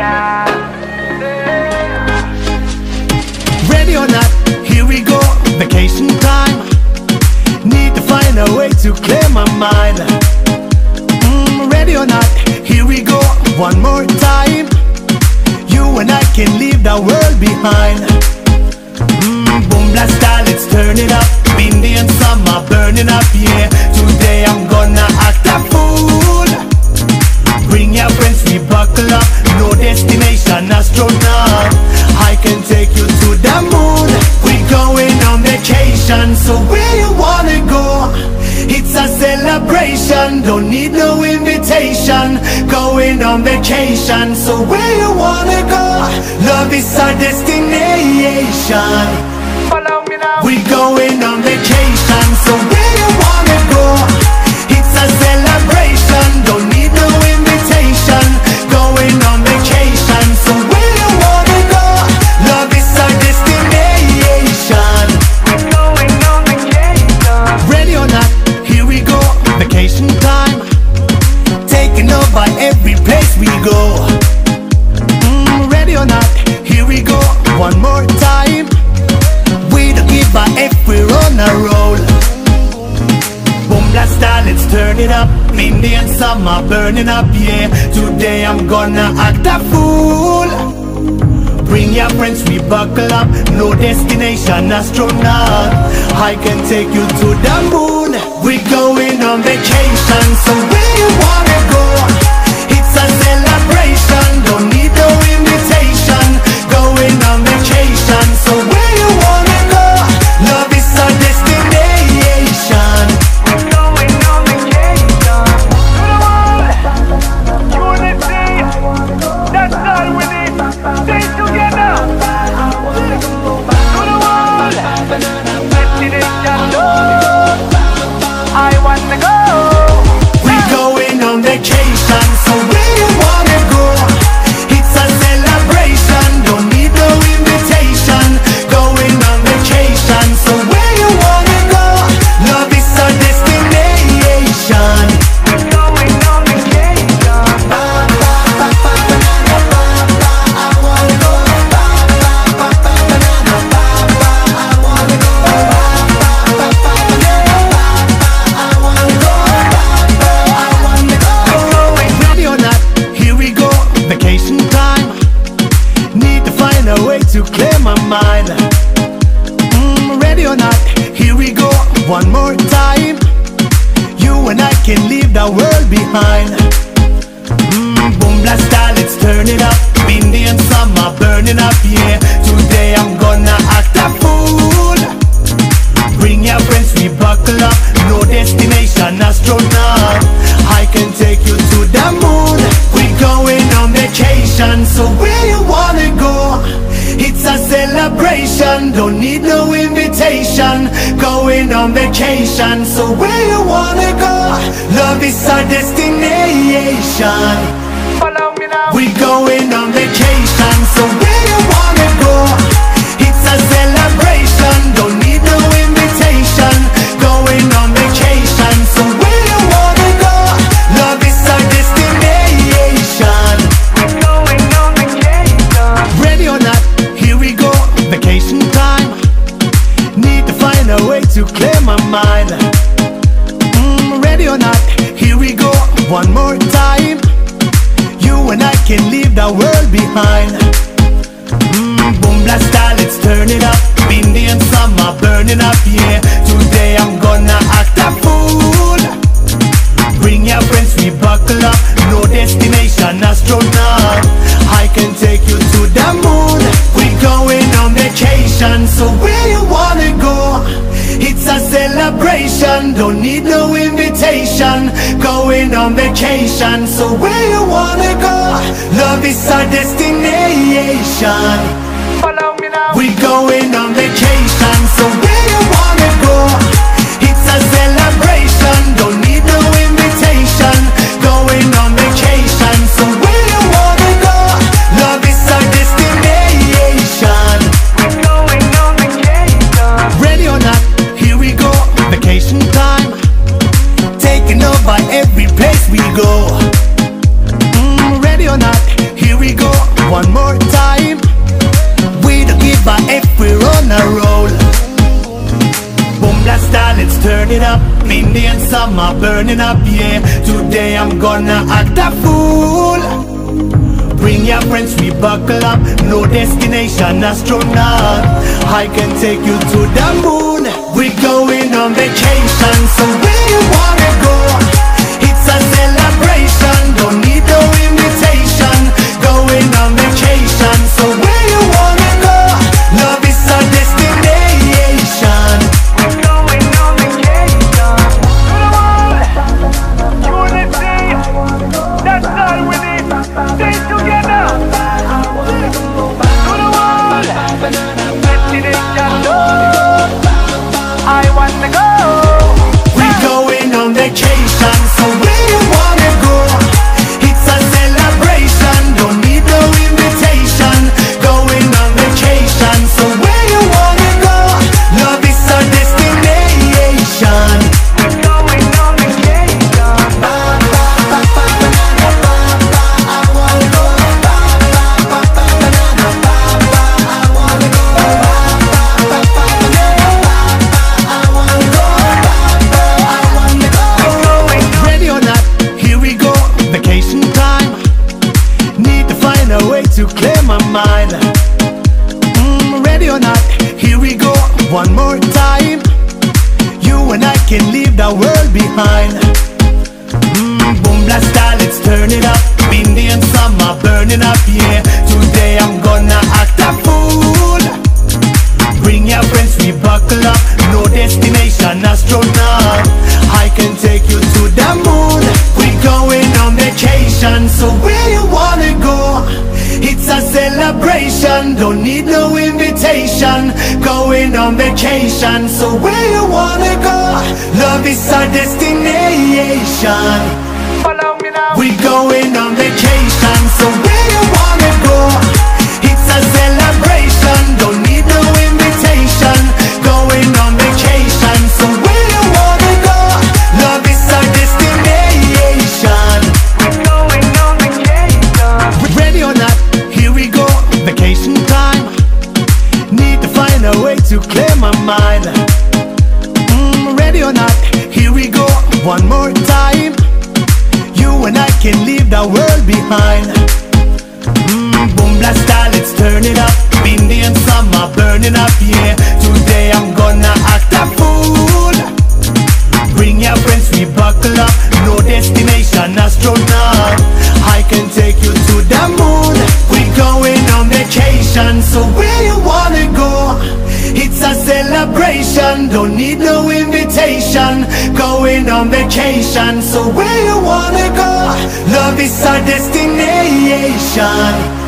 Ready or not, here we go, vacation time. Need to find a way to clear my mind. Ready or not, here we go, one more time. You and I can leave the world behind. Boom blast style, let's turn it up. Indian summer burning up, yeah. Today I'm gonna act a fool. Bring your friends, we buckle up. No destination, astronaut. I can take you to the moon. We going on vacation, so where you wanna go? It's a celebration, don't need no invitation. Going on vacation, so where you wanna go? Love is our destination. Follow me now. We going on vacation, so where you wanna go? It's a celebration, don't need no invitation. Going on vacation, so where you wanna go? Love is our destination. We're going on vacation. Ready or not, here we go, vacation time. Taking over every place we go. Ready or not, here we go, one more time. We don't give a F, we're on a roll. Boom blast style, let's turn it up. Indian summer burning up, yeah. Today I'm gonna act a fool. Bring your friends, we buckle up. No destination, astronaut. I can take you to the moon. We're going on vacation, so where you wanna go? It's a celebration, don't need no invitation. Going on vacation, so where you wanna go? Love is our destination. We're going on vacation. To the world, unity. That's all we need. Stay together. To the world, destination. I want to go. We're going on vacation, so where you wanna go? It's a celebration, don't need no invitation. Going on vacation, so where you wanna go? Love is our destination. We're going on vacation. Ready or not, here we go, vacation time. Need to find a way to clear my mind. Ready or not, here we go, one more time. You and I can leave the world behind. Boom blast style, let's turn it up. Indian summer burning up, yeah. Today I'm gonna act a fool. Bring your friends, we buckle up. No destination, astronaut. I can take you to the moon. We're going on vacation, so where you wanna go? It's a celebration, don't need no invitation. Going on vacation, so where you wanna go? Love is our destination. Follow me now. We're going on vacation, so where you wanna go? It's a celebration, don't need no invitation. Going on vacation, so where you wanna go? Love is our destination. We're going on vacation. Ready or not, here we go, vacation time. Need to find a way to clear my mind. Ready or not, here we go, one more time. You and I can leave the world behind. Boom blast style, let's turn it up. Indian summer burning up, yeah. Today I'm gonna act a fool. Bring your friends, we buckle up. No destination, astronaut. I can take you to the moon. We're going on vacation, so where you wanna go? It's a celebration, don't need no invitation. Going on vacation, so where you wanna go? Love is our destination. Follow me now. We're going on vacation, so where you wanna go? It's a celebration, don't need no invitation. Going on vacation, so where you wanna go? Love is our destination. We're going on vacation. Ready or not, here we go, vacation time. Taking over every place we go. Ready or not, here we go, Indian summer burning up, yeah. Today I'm gonna act a fool. Bring your friends, we buckle up. No destination, astronaut. I can take you to the moon. We're going on vacation, so where you wanna go? It's a celebration, don't need no invitation. Going on vacation, so where you wanna go? Love is our destination. We're going on vacation. To the world. Unity. That's all we need. Stay together. To the world. Destination. I want to go. We're going on vacation, so where you wanna go? It's a celebration, don't need no invitation. Going on vacation, so where you wanna go? Love is our destination. We're going on vacation. Ready or not, here we go, vacation time. Need to find a way to clear my mind. Ready or not, here we go, one more time. You and I can leave the world behind. Boom blast style, let's turn it up. Indian summer burning up, yeah. Today I'm gonna act a fool. Bring your friends, we buckle up. No destination, astronaut. I can take you to the moon. We're going on vacation, so where you wanna go? It's a celebration, don't need no invitation. Going on vacation, so where you wanna go? Love is our destination. Follow me now. We're going on vacation, so where you wanna go? It's a celebration, don't need no invitation. Going on vacation, so where you wanna go? Love is our destination. We're going on vacation. Ready or not, here we go, vacation time. Need to find a way to clear my mind. Ready or not, here we go, one more time. You and I can leave the world behind. Boom blast style, let's turn it up. Indian summer burning up, yeah. Today I'm gonna act a fool. Bring your friends, we buckle up. No destination, astronaut. I can take you to the moon. We're going on vacation, so where you wanna go? It's a celebration, don't need no invitation. Going on vacation, so where you wanna go? Love is our destination.